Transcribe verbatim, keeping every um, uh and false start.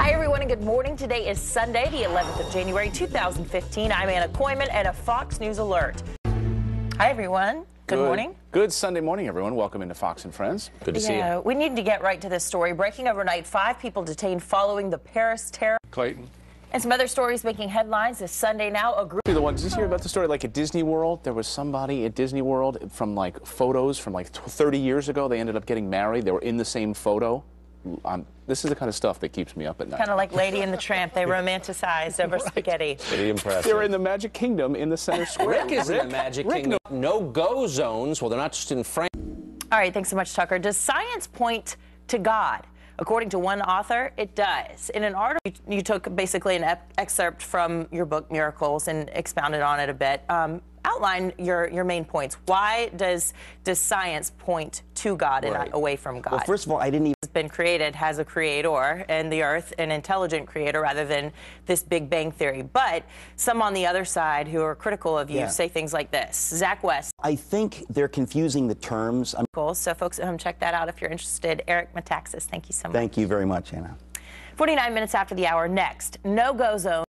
Hi, everyone, and good morning. Today is Sunday, the eleventh of January, two thousand fifteen. I'm Anna Koyman at a Fox News Alert. Hi, everyone. Good, good morning. Good Sunday morning, everyone. Welcome into Fox and Friends. Good to yeah, see you. We need to get right to this story. Breaking overnight, five people detained following the Paris terror. Clayton. And some other stories making headlines this Sunday now. A group. The one, did you hear about the story? Like at Disney World, there was somebody at Disney World from like photos from like thirty years ago. They ended up getting married. They were in the same photo. Um, this is the kind of stuff that keeps me up at night. Kind of like Lady and the Tramp. They romanticized over right. spaghetti. Pretty impressive. They're in the Magic Kingdom in the center square. Rick is Rick, in the Magic Rick, Kingdom. No. No-go zones. Well, they're not just in France. All right, thanks so much, Tucker. Does science point to God? According to one author, it does. In an article, you, you took basically an excerpt from your book, Miracles, and expounded on it a bit. Um, outline your, your main points. Why does, does science point to God and right. not away from God? Well, first of all, I didn't even... It's been created, has a creator, and the earth, an intelligent creator, rather than this Big Bang Theory. But some on the other side who are critical of you yeah. say things like this. Zach West. I think they're confusing the terms. I'm cool. So folks at home, check that out if you're interested. Eric Metaxas, thank you so much. Thank you very much, Anna. forty-nine minutes after the hour, next, no-go zone.